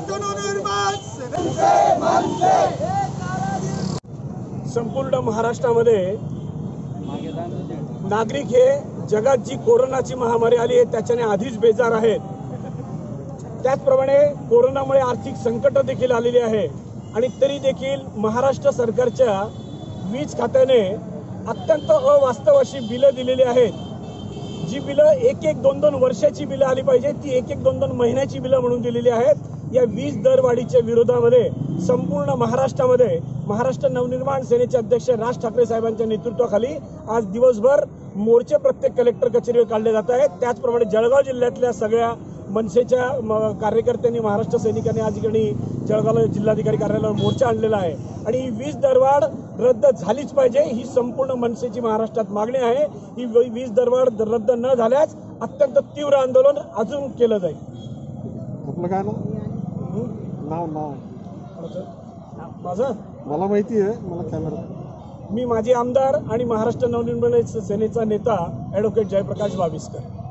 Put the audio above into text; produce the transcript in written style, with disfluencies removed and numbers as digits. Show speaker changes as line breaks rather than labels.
संपूर्ण महाराष्ट्रामध्ये नागरिक हे जगात जी कोरोनाची महामारी आली आहे त्याच्याने आधीच बेजार आहेत। त्याचप्रमाणे कोरोनामुळे आर्थिक संकट देखील आलेली आहे आणि तरी देखील महाराष्ट्र सरकारच्या वीज खात्याने अत्यंत अवास्तव अशी बिलं दिलेली आहेत। जी बिलं एक दोन दोन वर्षाची बिलं आली पाहिजे ती एक दोन दोन महिन्याची बिलं म्हणून दिलेली आहेत। या वीज दरवाढीच्या विरोधामध्ये संपूर्ण महाराष्ट्रामध्ये महाराष्ट्र नवनिर्माण सेनेचे अध्यक्ष राज ठाकरे साहेबांच्या नेतृत्वाखाली आज दिवसभर मोर्चे प्रत्येक कलेक्टर कचेरीवर काढले जात आहेत। त्याचप्रमाणे जळगाव जिल्ह्यातल्या सगळ्या मनसेच्या कार्यकर्त्यांनी महाराष्ट्र सैनिकांनी आज इकडे जळगाव जिल्हाधिकारी कार्यालयावर मोर्चा आणलेला आहे आणि ही वीज दरवाढ रद्द झालीच पाहिजे ही संपूर्ण मनसेची महाराष्ट्रात मागणी आहे। ही वीज दरवाढ रद्द न झाल्यास अत्यंत तीव्र आंदोलन अजून केलं जाईल।
आपलं काय नाव
माझं
मला माहिती आहे, मला कॅमेरा
मी माजी आमदार आणि महाराष्ट्र नवनिर्माण सेनेचा नेता ॲडव्होकेट जयप्रकाश बाविस्कर।